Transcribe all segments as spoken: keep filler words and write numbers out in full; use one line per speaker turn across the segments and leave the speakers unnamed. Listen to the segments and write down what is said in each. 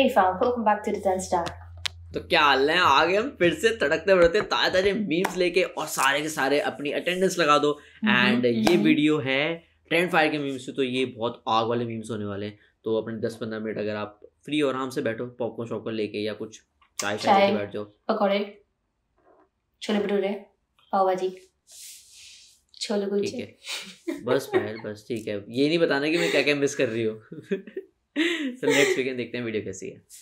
Hey fam, welcome back to the Zen Star.
तो क्या हाल है, आ गए हम फिर से तड़कते बढ़ते ताजे ताजे मीम्स लेके और सारे के सारे अपनी अटेंडेंस लगा दो। एंड ये वीडियो है ट्रेंड फायर के मीम्स से, तो ये बहुत आग वाले मीम्स होने वाले हैं। तो अपने दस पंद्रह मिनट अगर आप फ्री और आराम से बैठो, पॉपकॉर्न शॉपकॉर्न लेके या कुछ चाय चाय लेके बैठ जाओ,
पकौड़े, छोले भटूरे, पाव भाजी, छोले कुलचे,
ठीक है बस यार बस ठीक है। ये नहीं बताना कि मैं क्या क्या मिस कर रही हूँ। तो नेक्स्ट वीकेंड देखते हैं वीडियो कैसी है।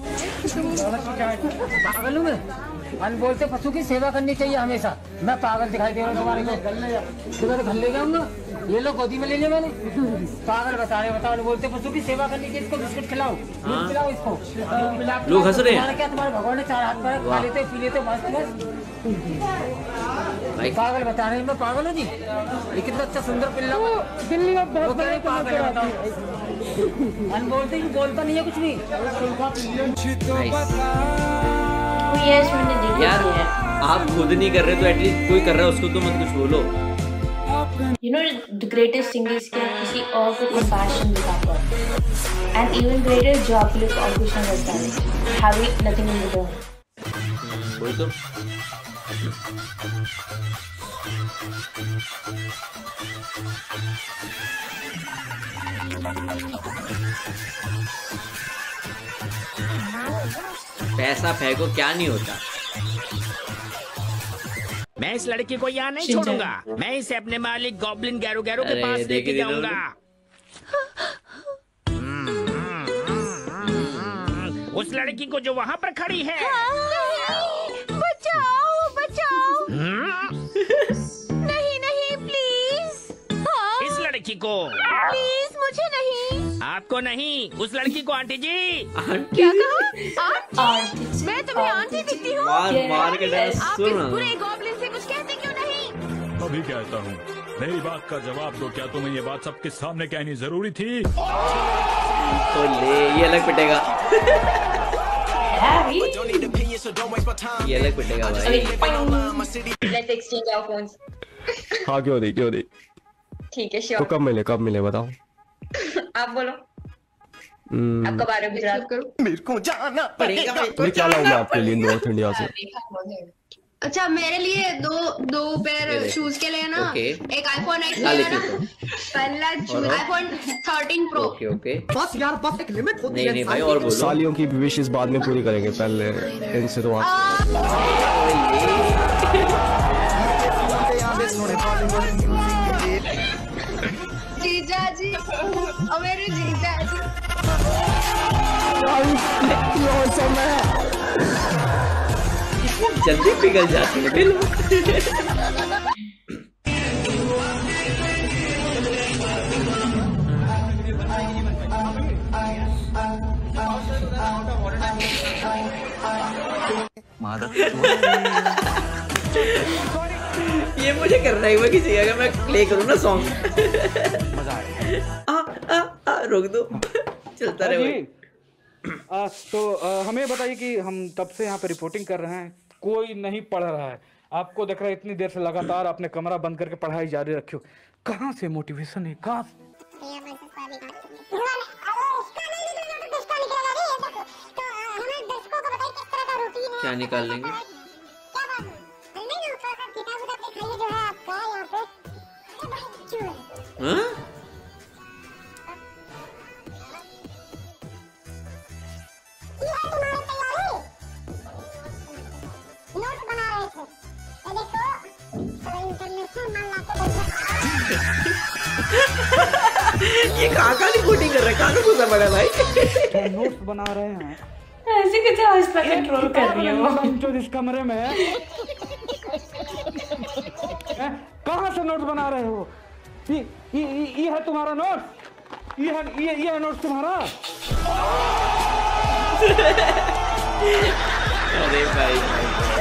पागल हूँ मैं, अनबोल से पशु की सेवा करनी चाहिए हमेशा। मैं पागल दिखाई दे रहा हूँ तुम्हारे को, सुबह घर ले जाऊंगा, ये लोग गोदी में ले लिया मैंने। पागल बता रहे बताओ, अनबोल से पशु की सेवा करनी चाहिए। इसको बिस्कुट खिलाओ, दूध पिलाओ इसको।
लोग हंस रहे हैं।
क्या तुम्हारे भगवान ने चार हाथ पर खा लेते पी लेते मस्त मस्त। पागल बता रहे हैं, मैं पागल हूँ जी। ये कितना अच्छा सुंदर पिल्ला दिल्ली में बहुत बड़े पागल बताओ। अनबोल से बोलता नहीं है कुछ भी।
यस मैंने देखी
यार
है।
आप खुद नहीं कर रहे तो एटलीस्ट कोई कर रहा है उसको तो मत कुछ बोलो।
You know the greatest thing is कि किसी और को compassion दिखाते हैं, and even greater job के लिए और कुछ नहीं करता है, having nothing in return.
वही तो पैसा फेंको क्या नहीं होता।
मैं इस लड़की को यहाँ नहीं छोड़ूंगा। मैं इसे अपने मालिक गॉब्लिन गैरो गैरो के पास लेके जाऊंगा। उस लड़की को जो वहाँ पर खड़ी है।
बचाओ बचाओ। नहीं नहीं प्लीज।
इस लड़की को
प्लीज, मुझे नहीं।
आपको नहीं, उस लड़की को। आंटी जी
क्या कहा? आंटी? मैं तुम्हें आंटी दिखती हूँ?
मार मार के डांस
आप
सुन।
इस बुरे गॉब्लिन से कुछ कहते क्यों नहीं?
अभी कहता हूँ, मेरी बात का जवाब दो। क्या तुम्हें ये बात सबके सामने कहनी जरूरी थी?
तो ले, ये अलग पिटेगा। ये अलग पिटेगा भाई।
Let's exchange our phones.
हाँ क्यों नहीं क्यों नहीं।
ठीक है
तो
श्योर।
कब मिले कब मिले बताओ।
आप बोलो,
हम्म,
आप कब आ रहे हो गुजरात?
मेरे को जाना पड़ेगा।
मैं क्या लाऊं मैं आपके लिए नॉर्थ इंडिया से।
अच्छा मेरे लिए दो दो पेयर शूज के लिए ना,
ओके।
एक आईफोन एक्स
ला
ले
लेती
लेना।
हूँ।
पहला shoes iPhone thirteen pro.
Okay okay.
बस यार बस, एक लिमिट होती
नहीं नहीं भाई और बोलो।
सालियों की विशेष बाद में पूरी करेंगे, पहले इनसे तो बात।
जीजा जी, और मेरे जीजा जी।
जल्दी पिघल जाती है बिल। ये मुझे करना ही किसी अगर मैं प्ले करूँ ना सॉन्ग। आ आ आ रोक दो, चलता रहे भाई।
आ, तो आ, हमें बताइए कि हम तब से यहाँ पे रिपोर्टिंग कर रहे हैं, कोई नहीं पढ़ रहा है। आपको देख रहा है इतनी देर से लगातार आपने कमरा बंद करके पढ़ाई जारी रखी हो। कहाँ से मोटिवेशन है, कहाँ से?
क्या निकाल लेंगे? हाँ? ये कहाँ कहाँ रिपोर्टिंग कर रहा है, कहाँ घुसा पड़ा भाई।
नोट्स बना रहे हैं
ऐसे कैसे हौसला कंट्रोल कर रही हो?
जो इस कमरे में है, कहाँ से नोट्स बना रहे हो? ये ये ये है तुम्हारा नोट? ये है ये ये है नोट तुम्हारा?
अरे भाई, भाई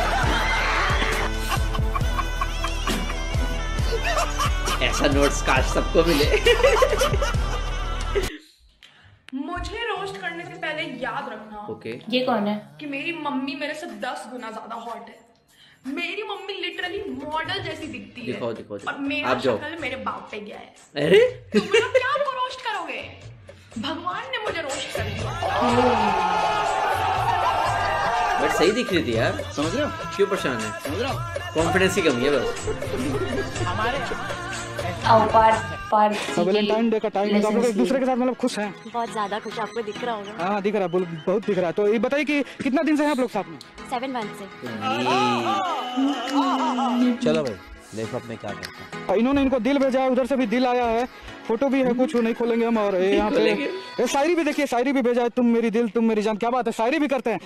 ऐसा नोट्स काश सबको मिले।
मुझे रोस्ट करने से पहले याद रखना
ओके okay.
ये कौन है?
कि मेरी मम्मी मेरे से दस गुना ज्यादा हॉट है। मेरी मम्मी लिटरली मॉडल जैसी दिखती है।
दिखाओ, दिखाओ, दिखाओ।
और मेरा
आप जाओ।
शक्ल मेरे बाप पे गया है।
अरे
तुम लोग क्या आपको रोस्ट करोगे? भगवान ने मुझे रोस्ट कर दिया।
बट सही दिख रही थी यार, समझ रहे हो क्यों परेशान है, समझ रहे हो कॉन्फिडेंस की कमी है बस।
हमारे
आओ पार्थ पार्थ
वैलेंटाइन डे का टाइम है तो आप लोग एक दूसरे के साथ मतलब खुश हैं?
बहुत ज्यादा खुश, आपको दिख रहा होगा।
हाँ दिख रहा है, बहुत दिख रहा है। तो ये बताइए कि कितना दिन से हैं आप लोग साथ में?
सेवन मंथ से।
चलो भाई देखो अपने क्या करते हैं।
इन्होंने इनको दिल भेजा है, उधर से भी दिल आया है, फोटो भी है कुछ, नहीं खोलेंगे हम। और ये यहाँ पे ये शायरी भी देखिए, शायरी भी भेजा है, तुम मेरी दिल तुम मेरी जान। क्या बात है, शायरी भी करते हैं।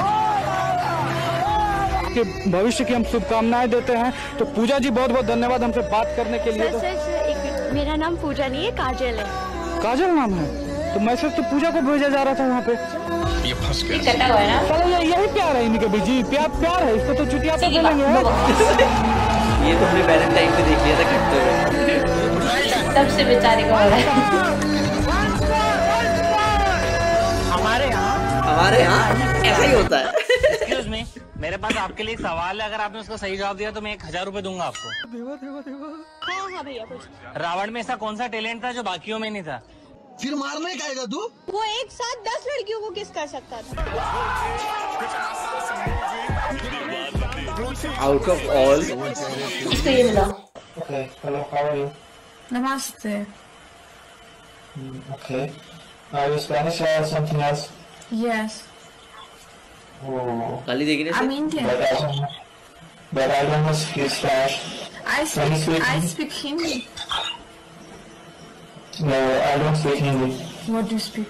कि भविष्य की हम शुभकामनाएं देते हैं। तो पूजा जी बहुत बहुत धन्यवाद हमसे बात करने के लिए।
सर, सर, सर, एक, मेरा नाम पूजा नहीं है, काजल है।
काजल नाम है? तो मैसेज तो पूजा को भेजा जा रहा था वहाँ पे।
ये फंस गया।
कटा हुआ है ना?
चलो ये यही प्यार है इनके बीच, जी प्यार प्यार है, इसको तो चुटिया पे बोलेंगे।
ये तो हमने वैलेंटाइन पे देख लिया था कटते हुए,
तब से बेचारे को हो रहा है।
हमारे यहाँ
हमारे यहाँ ऐसा ही होता है।
एक्सक्यूज मी, मेरे पास आपके लिए एक सवाल है, अगर आपने उसका सही जवाब दिया तो मैं एक हजार रुपए दूंगा आपको।
देवा देवा देवा।
हाँ हाँ भैया कुछ।
रावण में ऐसा कौन सा टैलेंट था जो बाकियों में नहीं था?
फिर मारने का आएगा तू?
वो एक साथ दस लड़कियों को किस कर सकता था?
आउट ऑफ ऑल
इसको ये मिला।
Okay, hello, how are you?
नमस्ते।
Okay. Are you Spanish or something else?
Yes.
Oh.
गाली देगी ना
I'm
sir?
Indian.
But I don't, but I don't speak Spanish.
I
Can you
speak
speak?
I speak Hindi.
No, I don't speak Hindi.
What do you speak?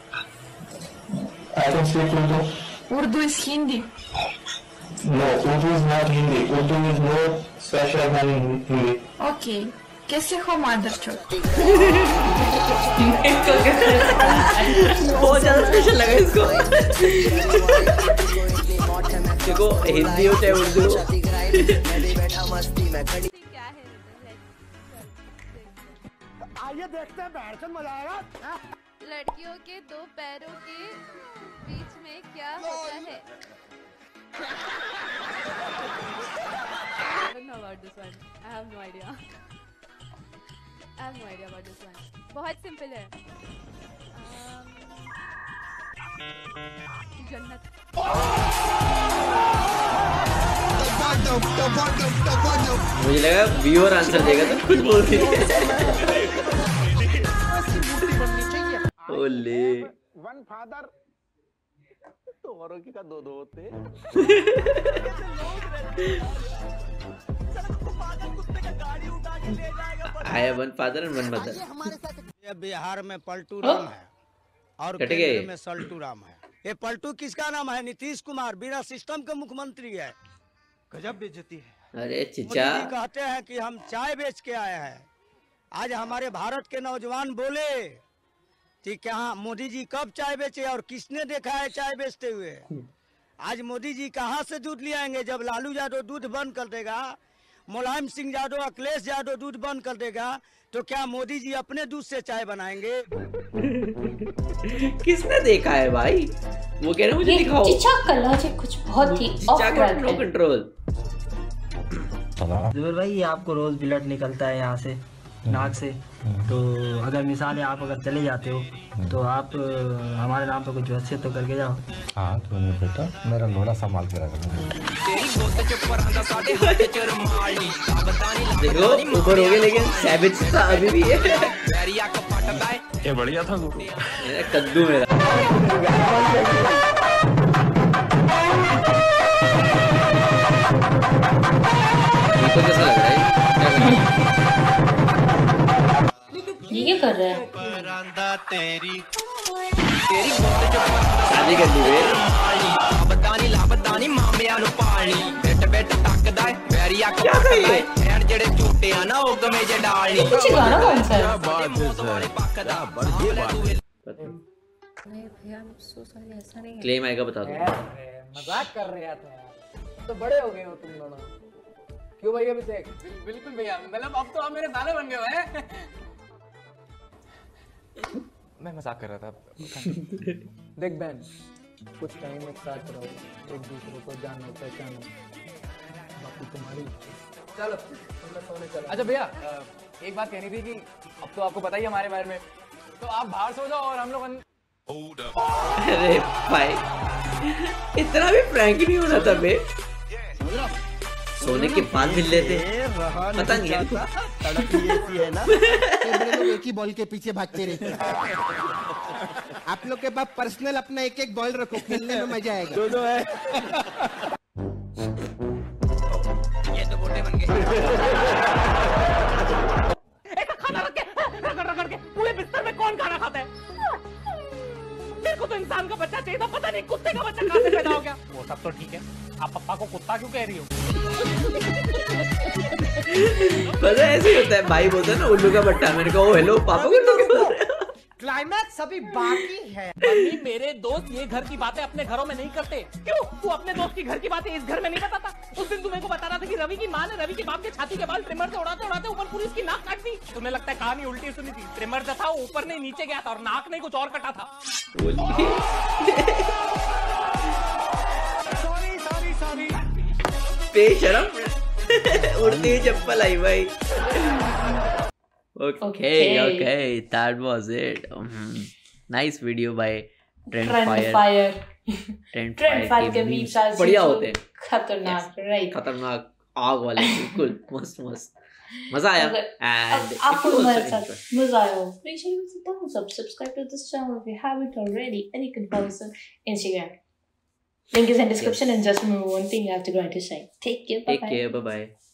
I don't speak Urdu.
Urdu is Hindi.
No, Urdu is not Hindi. Urdu is more special than Hindi.
Okay. कैसे हो मादरचोद?
बहुत ज्यादा special लगा इसको। देखो हिंदी हो चाहे उर्दू हो।
आइए देखते हैं, बैठकर मजा आएगा।
लड़कियों के दो पैरों के बीच में क्या होता है? I don't know about this one. I have no idea. I have no idea about this one. बहुत सिंपल है। जन्नत।
मुझे लगा व्यूअर आंसर देगा तो कुछ बोल रही है। ओले
वन फादर तो औरों की का दो दो होते।
I have one father and one mother.
ये बिहार में पलटू राम है और केंद्र में सल्टू राम है। ये पलटू किसका नाम है? नीतीश कुमार, बिना सिस्टम के मुख्यमंत्री है। गजब बेइज्जती है।
अरे चिचा
कहते हैं कि हम चाय बेच के आए हैं। आज हमारे भारत के नौजवान बोले कि क्या मोदी जी कब चाय बेचे और किसने देखा है चाय बेचते हुए? आज मोदी जी कहाँ से दूध ले आएंगे जब लालू यादव दूध बंद कर देगा, मुलायम सिंह यादव, अखिलेश यादव दूध बंद कर देगा, तो क्या मोदी जी अपने दूध से चाय बनाएंगे?
किसने देखा है भाई? वो कह रहे मुझे दिखाओ।
चिचा का लॉजिक कुछ बहुत ही ऑकवर्ड
नो कंट्रोल।
जुबेर भाई, ये आपको रोज ब्लड निकलता है यहाँ से, नाक से, तो अगर मिसाल है आप अगर चले जाते हो तो आप हमारे नाम पे कुछ वसीयत तो करके जाओ।
हाँ तो बेटा मेरा लोड़ा संभाल के रखना।
देखो ऊपर हो गए लेकिन सैविज था अभी भी है।
ये बढ़िया था गुरु।
कद्दू मेरा। तो कैसा लग रहा है?
ये क्या कर रहा है?
शादी कर ली वे। क्या था ये?
कुछ गाना कौन सा है?
क्लेम आएगा बता दो।
मजाक कर रहे थे, तो बड़े हो गए हो तुम दोनों। क्यों भैया अभिषेक? बिल्कुल भैया, मतलब अब तो आप मेरे साले बन गए हो हैं।
मैं मजाक कर रहा था।
देख बहन, कुछ टाइम एक साथ रहो, एक दूसरे को जानो पहचानो, बाकी तुम्हारी। चलो तुम लोग सोने चलो। अच्छा भैया, एक बात कहनी थी कि अब तो आपको पता ही हमारे बारे में,
तो आप बाहर सो जाओ और हम लोग
अरे भाई इतना भी फ्रैंक नहीं होना था बे, सोने के बाद मिल लेते पता नहीं है
है ना। बड़े लोग एक ही बॉल के पीछे भागते रहते हैं। आप लोग के पास पर्सनल अपना एक एक बॉल रखो, खेलने में मजा आएगा।
दो दो है।
ये तो गोटे बन गए।
खाना रख के रगड़ रगड़ के पूरे बिस्तर में कौन खाना खाता है? मेरे को तो इंसान का बच्चा चाहिए था, पता नहीं कुत्ते का बच्चा कहाँ से पैदा हो गया। वो सब तो ठीक है, आप पप्पा को कुत्ता क्यों कह रही हो?
पता है ऐसे ही होता है, भाई बोलते हैं ना उल्लू का बट्टा, मैंने कहा ओ हेलो पापा को उल्लू क्यों बोल रहे हो?
क्लाइमैक्स अभी बाकी है। मम्मी मेरे दोस्त ये घर की बातें अपने घरों में नहीं करते। क्यों? तू अपने दोस्त की घर की बातें इस घर में नहीं बताता? उस दिन तू मेरे को बता रहा था कि रवि की माँ ने रवि के बाप के छाती के बाल ट्रिमर से उड़ाते उड़ाते ऊपर पूरी उसकी नाक काट दी। तुम्हें लगता है कहानी उल्टी सुनी थी? ट्रिमर जो था ऊपर नहीं नीचे गया था और नाक नहीं कुछ और कटा था।
सॉरी सॉरी सॉरी
बेशरम उड़ती हुई चप्पल आई भाई। Okay, okay, okay, that was it. Um, nice video by Trend Fire.
Fire.
Trend
Fire के memes आज
बढ़िया होते हैं,
खतरनाक, right?
खतरनाक आग वाले, बिल्कुल मस्त मस्त, मजा आया। And
आपको मजा आया हो, make sure you hit the thumbs up, subscribe to this channel if you haven't already, and you can follow us on Instagram. Link is in description, and just remember one thing you have to go into say. Take care, bye bye.
Take care, bye bye.